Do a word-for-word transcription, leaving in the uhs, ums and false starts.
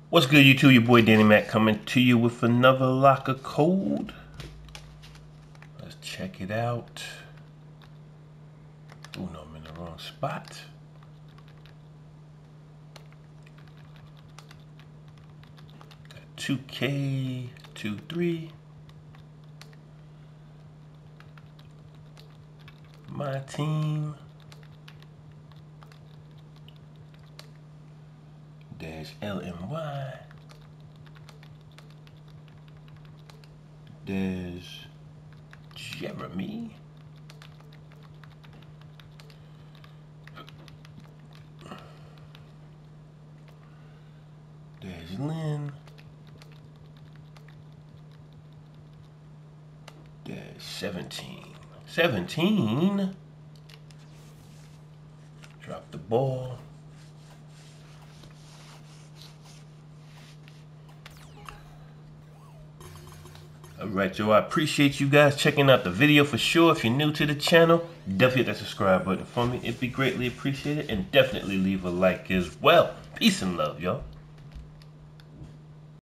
What's good, YouTube? Your boy Danny Mac coming to you with another locker code. Let's check it out. Oh no, I'm in the wrong spot. Got two K twenty-three Myteam. There's L M Y. There's Jeremy. There's Lynn. There's seventeen. seventeen. Drop the ball. Alright, yo, I appreciate you guys checking out the video for sure. If you're new to the channel, definitely hit that subscribe button for me. It'd be greatly appreciated. And definitely leave a like as well. Peace and love, y'all.